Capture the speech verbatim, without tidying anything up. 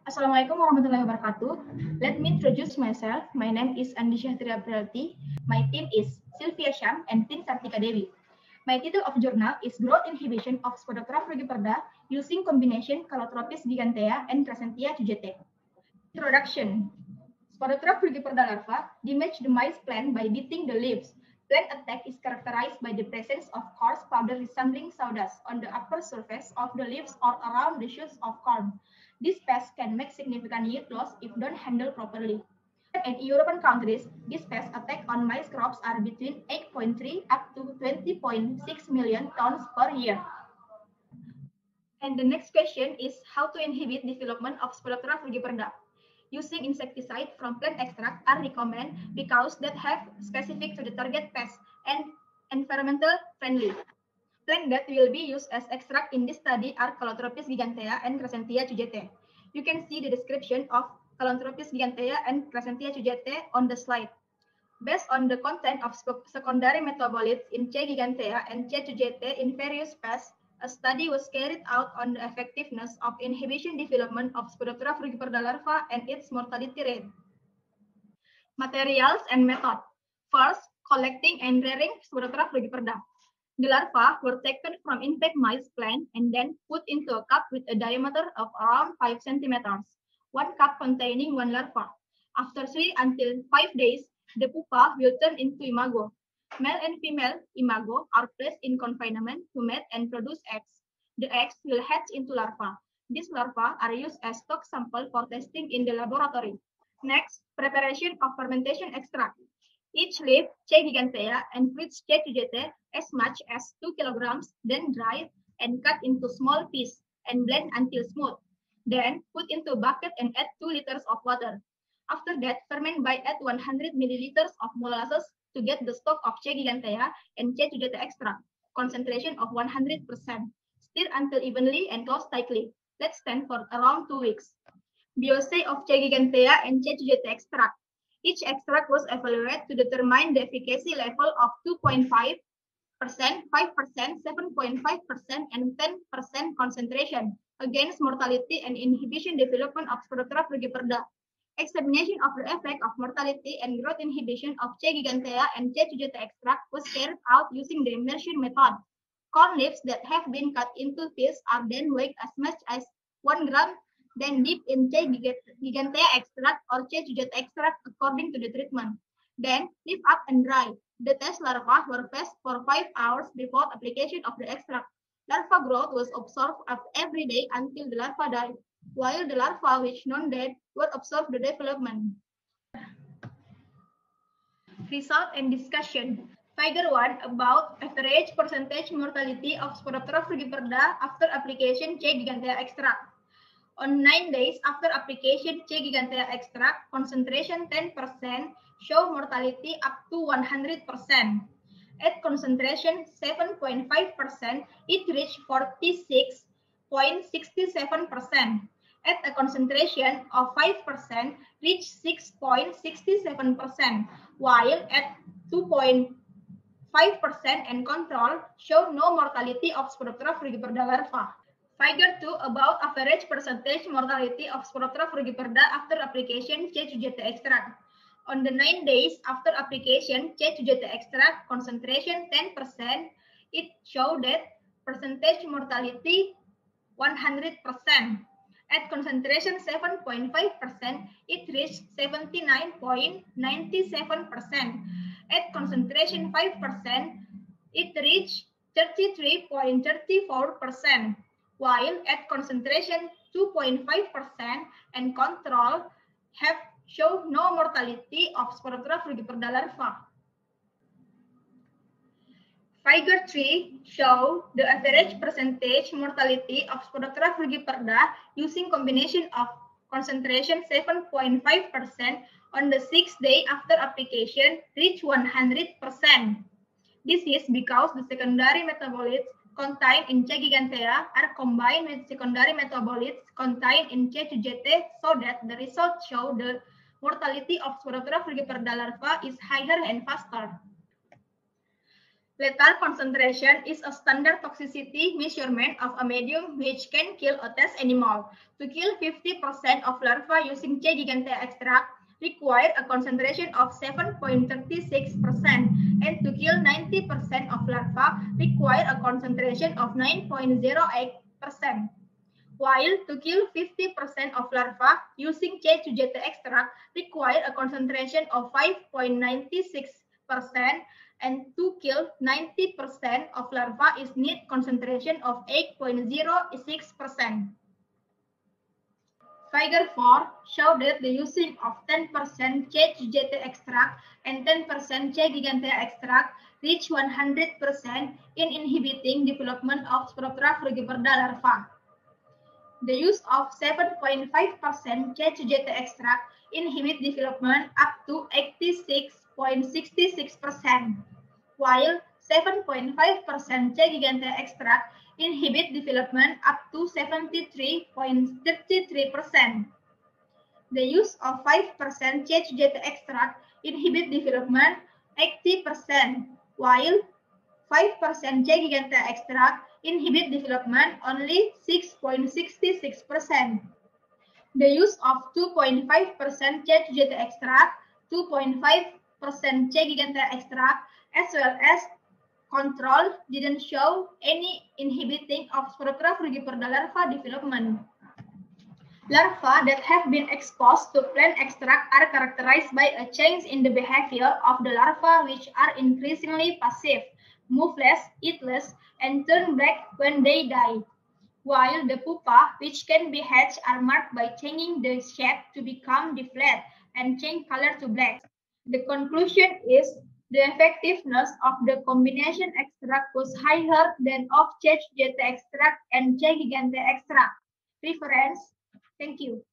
Assalamualaikum warahmatullahi wabarakatuh. Let me introduce myself. My name is Andisha Triaprati. My team is Sylvia Sham and Tin Sartika Dewi. My title of journal is Growth Inhibition of Spodoptera frugiperda using combination Calotropis gigantea and Crescentia cujete. Introduction. Spodoptera frugiperda larva damage the maize plant by beating the leaves. Plant attack is characterized by the presence of coarse powder resembling sawdust on the upper surface of the leaves or around the shoots of corn. This pest can make significant yield loss if don't handled properly. In European countries, this pest attack on maize crops are between eight point three up to twenty point six million tons per year. And the next question is how to inhibit development of Spodoptera frugiperda. Using insecticide from plant extract are recommended because that have specific to the target pest and environmental friendly. Plant that will be used as extract in this study are Calotropis gigantea and Crescentia cujete. You can see the description of Calotropis gigantea and Crescentia cujete on the slide. Based on the content of secondary metabolites in C. gigantea and C. cujete in various pests, a study was carried out on the effectiveness of inhibition development of Spodoptera frugiperda larva and its mortality rate. Materials and method. First, collecting and rearing Spodoptera frugiperda. The larvae were taken from infect maize plant and then put into a cup with a diameter of around five centimeters, one cup containing one larva. After three until five days, the pupa will turn into imago. Male and female imago are placed in confinement to mate and produce eggs. The eggs will hatch into larvae. These larvae are used as stock sample for testing in the laboratory. Next, preparation of fermentation extract. Each leaf, C. gigantea, and fruits C. cujete as much as two kilograms, then dried and cut into small pieces and blend until smooth. Then put into a bucket and add two liters of water. After that, ferment by add one hundred milliliters of molasses to get the stock of C. gigantea and C. cujete extract, concentration of one hundred percent. Stir until evenly and close tightly. Let stand for around two weeks. Biose of C. gigantea and C. cujete extract. Each extract was evaluated to determine the efficacy level of two point five percent, five percent, seven point five percent, and ten percent concentration against mortality and inhibition development of Spodoptera frugiperda. Examination of the effect of mortality and growth inhibition of C. gigantea and C. cujete extract was carried out using the immersion method. Corn leaves that have been cut into pieces are then weighed as much as one gram, then dipped in C. gigantea extract or C. cujete extract according to the treatment. Then leave up and dry. The test larvae were fed for five hours before application of the extract. Larva growth was observed every day until the larva died, while the larvae which non-dead were observed the development. Result and discussion. Figure one about average percentage mortality of Spodoptera frugiperda after application C. gigantea extract. On nine days after application C. gigantea extract, concentration ten percent show mortality up to one hundred percent. At concentration seven point five percent, it reached forty-six point six seven percent. At a concentration of five percent, reached six point six seven percent, while at two point five percent and control show no mortality of Spodoptera frugiperda larva. Figure two about average percentage mortality of Spodoptera frugiperda after application C. cujete extract. On the nine days after application C. cujete extract, concentration ten percent, it showed that percentage mortality one hundred percent. At concentration seven point five percent, it reached seventy-nine point nine seven percent. At concentration five percent, it reached thirty-three point three four percent, while at concentration two point five percent and control have shown no mortality of Spodoptera frugiperda larva. Figure three show the average percentage mortality of Spodoptera frugiperda using combination of concentration seven point five percent on the sixth day after application reach one hundred percent. This is because the secondary metabolites contained in C. gigantea are combined with secondary metabolites contained in C. cujete so that the results show the mortality of Spodoptera frugiperda larva is higher and faster. Lethal concentration is a standard toxicity measurement of a medium which can kill a test animal. To kill fifty percent of larvae using C. gigantea extract require a concentration of seven point three six percent, and to kill ninety percent of larvae require a concentration of nine point zero eight percent. While to kill fifty percent of larvae using C. gigantea extract require a concentration of five point nine six percent, and to kill ninety percent of larvae is need concentration of eight point zero six percent. Figure four show that the using of ten percent C. gigantea extract and ten percent C. gigantea extract reach one hundred percent in inhibiting development of Spirophora frugiperda larva. The use of seven point five percent C. gigantea extract inhibit development up to eighty-six point six six percent, while seven point five percent C. gigantea extract inhibit development up to seventy-three point three three percent. The use of five percent C. gigantea extract inhibit development eighty percent, while five percent C. gigantea extract inhibit development only six point six six percent. The use of two point five percent C. gigantea extract, two point five percent C. gigantea extract, as well as control didn't show any inhibiting of Spirophora frugiperda larva development. Larvae that have been exposed to plant extract are characterized by a change in the behavior of the larvae, which are increasingly passive, move less, eat less, and turn black when they die, while the pupa, which can be hatched, are marked by changing the shape to become deflate and change color to black. The conclusion is the effectiveness of the combination extract was higher than of C. gigantea extract and C. gigantea extract. Reference. Thank you.